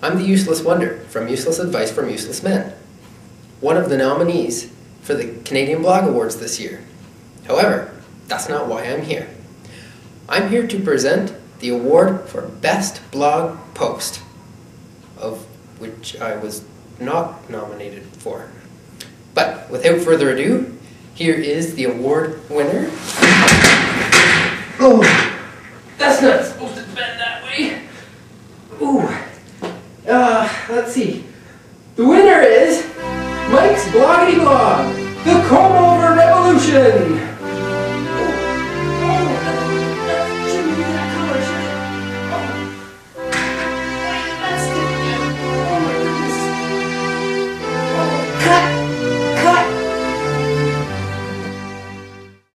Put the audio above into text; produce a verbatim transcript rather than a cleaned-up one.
I'm the Useless Wonder from Useless Advice from Useless Men, one of the nominees for the Canadian Blog Awards this year. However, that's not why I'm here. I'm here to present the award for Best Blog Post, of which I was not nominated for. But without further ado, here is the award winner. Oh, that's not supposed to bend that way. Ooh. Uh, let's see. The winner is Mike's Bloggity Blog, the Comb Over Revolution.